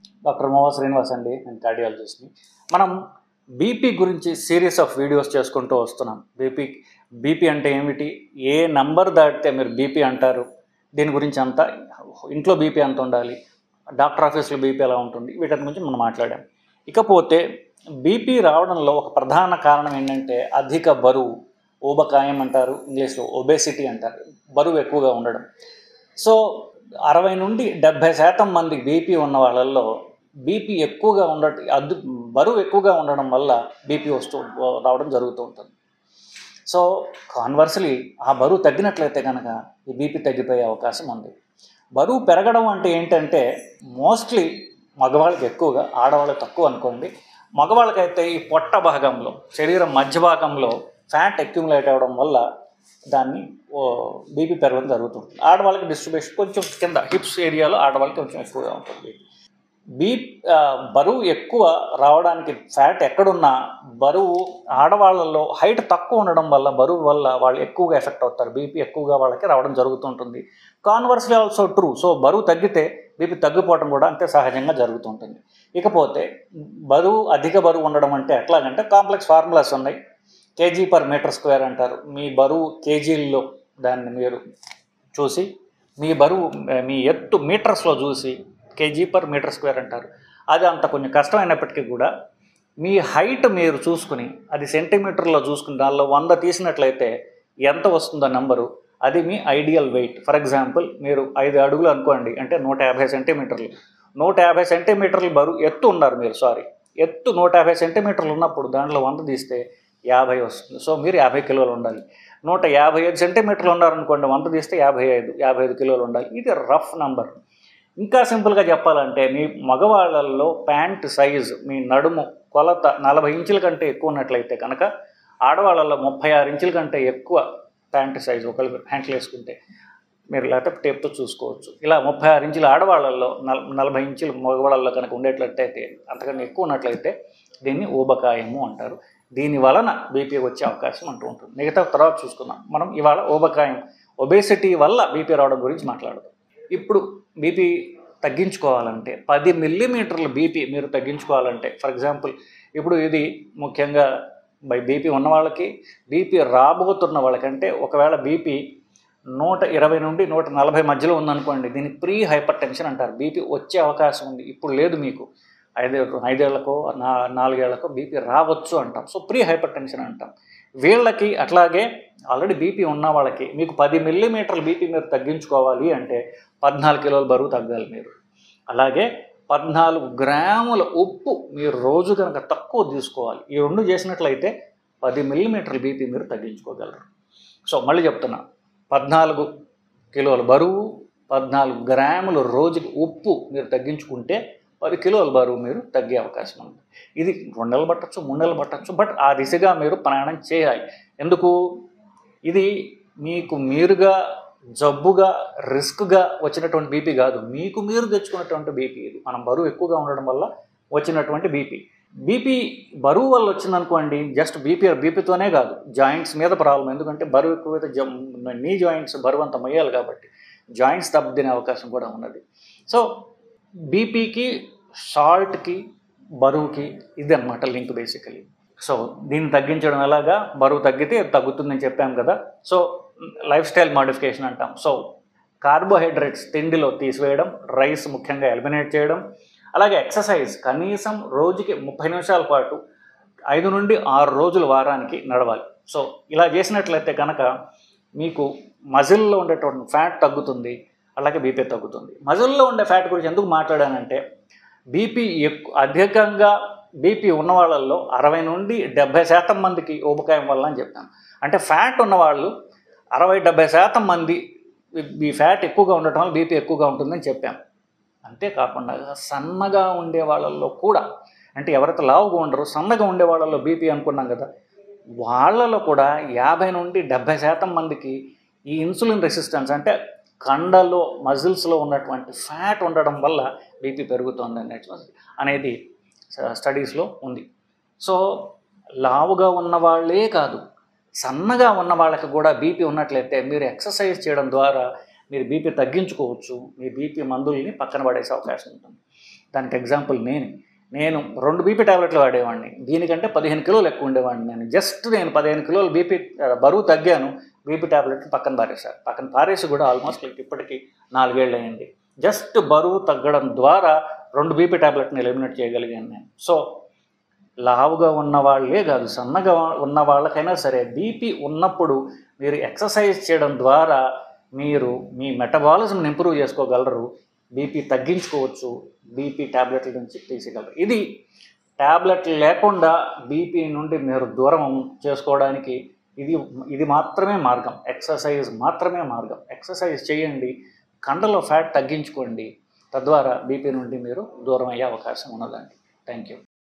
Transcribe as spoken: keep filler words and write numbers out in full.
Doctor మోవా Srinivas అండి, నేను కార్డియాలజిస్ట్ని. మనం బీపీ గురించి సిరీస్ ఆఫ్ వీడియోస్ చేసుకుంటూ వస్తున్నాం. బీపీ బీపీ అంటే ఏమిటి, ఏ నంబర్ దాటితే మీరు బీపీ అంటారు, దీని గురించి అంతా, ఇంట్లో బీపీ ఎంత ఉండాలి, డాక్టర్ ఆఫీస్లో బీపీ ఎలా ఉంటుంది, వీటి గురించి మనం మాట్లాడాం. ఇకపోతే బీపీ రావడంలో ఒక ప్రధాన కారణం ఏంటంటే అధిక బరువు, ఊబకాయం అంటారు, ఇంగ్లీష్లో ఒబేసిటీ అంటారు, బరువు ఎక్కువగా ఉండడం. సో అరవై నుండి డెబ్భై శాతం మంది బీపీ ఉన్న వాళ్ళల్లో బీపీ ఎక్కువగా ఉండ అద్దు బరువు ఎక్కువగా ఉండడం వల్ల బీపీ వస్తూ రావడం జరుగుతూ ఉంటుంది. సో కాన్వర్స్లీ ఆ బరువు తగ్గినట్లయితే కనుక ఈ బీపీ తగ్గిపోయే అవకాశం ఉంది. బరువు పెరగడం అంటే ఏంటంటే మోస్ట్లీ మగవాళ్ళకి ఎక్కువగా, ఆడవాళ్ళకి తక్కువ అనుకోండి. మగవాళ్ళకైతే ఈ పొట్ట భాగంలో, శరీరం మధ్య భాగంలో ఫ్యాట్ అక్యుములేట్ అవ్వడం వల్ల దాన్ని బీపీ పెరగడం జరుగుతుంది. ఆడవాళ్ళకి డిస్ట్రిబ్యూషన్ కొంచెం కింద హిప్స్ ఏరియాలో ఆడవాళ్ళకి కొంచెం ఎక్కువగా ఉంటుంది. బీ బరువు ఎక్కువ రావడానికి ఫ్యాట్ ఎక్కడున్నా, బరువు ఆడవాళ్ళలో హైట్ తక్కువ ఉండడం వల్ల, బరువు వల్ల వాళ్ళు ఎక్కువగా ఎఫెక్ట్ అవుతారు, బీపీ ఎక్కువగా వాళ్ళకి రావడం జరుగుతుంటుంది. కాన్వర్స్లీ ఆల్సో ట్రూ. సో బరువు తగ్గితే బీపీ తగ్గిపోవడం కూడా అంతే సహజంగా జరుగుతుంటుంది. ఇకపోతే బరువు అధిక బరువు ఉండడం అంటే ఎట్లాగంటే కాంప్లెక్స్ ఫార్ములాస్ ఉన్నాయి. కేజీ పర్ మీటర్ స్క్వేర్ అంటారు. మీ బరువు కేజీల్లో దాన్ని మీరు చూసి, మీ బరువు మీ ఎత్తు మీటర్స్లో చూసి కేజీ పర్ మీటర్ స్క్వేర్ అంటారు. అది అంత కొంచెం కష్టమైనప్పటికీ కూడా మీ హైట్ మీరు చూసుకుని, అది సెంటీమీటర్లో చూసుకుని దానిలో వంద తీసినట్లయితే ఎంత వస్తుందో నెంబరు, అది మీ ఐడియల్ వెయిట్. ఫర్ ఎగ్జాంపుల్ మీరు ఐదు అడుగులు అనుకోండి, అంటే నూట యాభై సెంటీమీటర్లు నూట యాభై సెంటీమీటర్లు బరువు ఎత్తు ఉన్నారు మీరు, సారీ ఎత్తు నూట యాభై సెంటీమీటర్లు ఉన్నప్పుడు దాంట్లో వంద తీస్తే యాభై వస్తుంది. సో మీరు యాభై కిలోలు ఉండాలి. నూట యాభై ఐదు సెంటీమీటర్లు ఉన్నారనుకోండి, వంద తీస్తే యాభై ఐదు యాభై ఐదు కిలోలు ఉండాలి. ఇది రఫ్ నంబర్. ఇంకా సింపుల్గా చెప్పాలంటే మీ మగవాళ్ళల్లో ప్యాంట్ సైజు, మీ నడుము కొలత నలభై ఇంచుల కంటే ఎక్కువ ఉన్నట్లయితే కనుక, ఆడవాళ్ళల్లో ముప్పై ఆరు ఇంచుల కంటే ఎక్కువ ప్యాంట్ సైజు ఒకళ్ళు ప్యాంట్లు వేసుకుంటే మీరు లేకపోతే టేప్తో చూసుకోవచ్చు. ఇలా ముప్పై ఆరు ఇంచుల ఆడవాళ్ళల్లో నల నలభై ఇంచులు మగవాళ్ళల్లో కనుక ఉండేట్లయితే, అంతకన్నా ఎక్కువ ఉన్నట్లయితే దీన్ని ఊబకాయము అంటారు. దీని వలన బీపీ వచ్చే అవకాశం అంటూ ఉంటుంది. మిగతా తర్వాత చూసుకుందాం. మనం ఇవాళ ఊబకాయం, ఒబేసిటీ వల్ల బీపీ రావడం గురించి మాట్లాడదాం. ఇప్పుడు బీపీ తగ్గించుకోవాలంటే పది మిల్లీమీటర్ల బీపీ మీరు తగ్గించుకోవాలంటే, ఫర్ ఎగ్జాంపుల్ ఇప్పుడు ఇది ముఖ్యంగా బై బీపీ ఉన్న వాళ్ళకి, బీపీ రాబోతున్న వాళ్ళకంటే, ఒకవేళ బీపీ నూట ఇరవై నుండి నూట నలభై మధ్యలో ఉందనుకోండి, దీన్ని ప్రీ హైపర్ టెన్షన్ అంటారు. బీపీ వచ్చే అవకాశం ఉంది, ఇప్పుడు లేదు, మీకు ఐదే ఐదేళ్లకో నా నాలుగేళ్లకో బీపీ రావచ్చు అంటాం. సో ప్రీ హైపర్ టెన్షన్ అంటాం. వీళ్ళకి అట్లాగే ఆల్రెడీ బీపీ ఉన్న వాళ్ళకి మీకు పది మిల్లీమీటర్ల బీపీ మీరు తగ్గించుకోవాలి అంటే పద్నాలుగు కిలోల బరువు తగ్గాలి మీరు. అలాగే పద్నాలుగు గ్రాముల ఉప్పు మీరు రోజు కనుక తక్కువ తీసుకోవాలి. ఈ రెండు చేసినట్లయితే పది మిల్లీమీటర్ల బీపీ మీరు తగ్గించుకోగలరు. సో మళ్ళీ చెప్తున్నా, పద్నాలుగు కిలోల బరువు, పద్నాలుగు గ్రాముల రోజుకి ఉప్పు మీరు తగ్గించుకుంటే పది కిలోల బరువు మీరు తగ్గే అవకాశం ఉంది. ఇది రెండు నెలలు పట్టచ్చు, మూడు నెలలు పట్టచ్చు, బట్ ఆ దిశగా మీరు ప్రయాణం చేయాలి. ఎందుకు? ఇది మీకు మీరుగా జబ్బుగా రిస్క్గా వచ్చినటువంటి బీపీ కాదు, మీకు మీరు తెచ్చుకున్నటువంటి బీపీ. ఇది మనం బరువు ఎక్కువగా ఉండడం వల్ల వచ్చినటువంటి బీపీ. బీపీ బరువు వల్ల వచ్చిందనుకోండి, జస్ట్ బీపీ బీపీతోనే కాదు, జాయింట్స్ మీద ప్రాబ్లం. ఎందుకంటే బరువు ఎక్కువైతే జ నీ జాయింట్స్ బరువు అంతా మొయ్యాలి కాబట్టి జాయింట్స్ దెబ్బతినే అవకాశం కూడా ఉన్నది. సో బీపీకి, సాల్ట్కి, బరువుకి ఇది అన్నమాట లింక్ బేసికలీ. సో దీన్ని తగ్గించడం ఎలాగా? బరువు తగ్గితే తగ్గుతుందని చెప్పాం కదా. సో లైఫ్ స్టైల్ మాడిఫికేషన్ అంటాం. సో కార్బోహైడ్రేట్స్ తిండిలో తీసివేయడం, రైస్ ముఖ్యంగా ఎలిమినేట్ చేయడం, అలాగే ఎక్సర్సైజ్ కనీసం రోజుకి ముప్పై నిమిషాల పాటు ఐదు నుండి ఆరు రోజులు వారానికి నడవాలి. సో ఇలా చేసినట్లయితే కనుక మీకు మజిల్లో ఉండేటువంటి ఫ్యాట్ తగ్గుతుంది, అలాగే బీపీ తగ్గుతుంది. మజిల్లో ఉండే ఫ్యాట్ గురించి ఎందుకు మాట్లాడానంటే, బీపీ ఎక్కువ అధికంగా బీపీ ఉన్న వాళ్ళల్లో అరవై నుండి డెబ్భై శాతం మందికి ఊబకాయం వల్ల అని చెప్తాను. అంటే ఫ్యాట్ ఉన్నవాళ్ళు అరవై డెబ్భై శాతం మంది ఈ ఫ్యాట్ ఎక్కువగా ఉండటం వల్ల బీపీ ఎక్కువగా ఉంటుందని చెప్పాం. అంతేకాకుండా సన్నగా ఉండే వాళ్ళల్లో కూడా, అంటే ఎవరైతే లావుగా ఉండరో సన్నగా ఉండే వాళ్ళల్లో బీపీ అనుకున్నాం కదా, వాళ్ళలో కూడా యాభై నుండి డెబ్భై శాతం మందికి ఈ ఇన్సులిన్ రెసిస్టెన్స్, అంటే కండలో మజిల్స్లో ఉన్నటువంటి ఫ్యాట్ ఉండడం వల్ల బీపీ పెరుగుతుంది అన్నట్టు అనేది స్టడీస్లో ఉంది. సో లావుగా ఉన్న వాళ్ళే కాదు, సన్నగా ఉన్న వాళ్ళకి కూడా బీపీ ఉన్నట్లయితే మీరు ఎక్సర్సైజ్ చేయడం ద్వారా మీరు బీపీ తగ్గించుకోవచ్చు. మీ బీపీ మందుల్ని పక్కన పడేసే అవకాశం ఉంటుంది. దానికి ఎగ్జాంపుల్ నేను నేను రెండు బీపీ టాబ్లెట్లు వాడేవాడిని, దీనికంటే పదిహేను కిలోలు ఎక్కువ ఉండేవాడిని. నేను జస్ట్ నేను పదిహేను కిలోలు బీపీ బరువు తగ్గాను, బీపీ టాబ్లెట్ని పక్కన పారేశారు. పక్కన పారేసి కూడా ఆల్మోస్ట్ ఇప్పటికీ నాలుగేళ్ళు అయింది. జస్ట్ బరువు తగ్గడం ద్వారా రెండు బీపీ టాబ్లెట్ని ఎలిమినేట్ చేయగలిగాను నేను. సో లావుగా ఉన్న వాళ్ళే కాదు, సన్నగా ఉన్న వాళ్ళకైనా సరే బీపీ ఉన్నప్పుడు మీరు ఎక్సర్సైజ్ చేయడం ద్వారా మీరు మీ మెటబాలిజంని ఇంప్రూవ్ చేసుకోగలరు, బీపీ తగ్గించుకోవచ్చు, బీపీ టాబ్లెట్ల నుంచి తీసేయగలరు. ఇది టాబ్లెట్లు లేకుండా బీపీ నుండి మీరు దూరం చేసుకోవడానికి ఇది ఇది మాత్రమే మార్గం. ఎక్సర్సైజ్ మాత్రమే మార్గం. ఎక్సర్సైజ్ చేయండి, కండలో ఫ్యాట్ తగ్గించుకోండి, తద్వారా బీపీ నుండి మీరు దూరం అయ్యే అవకాశం ఉన్నదండి. Thank you.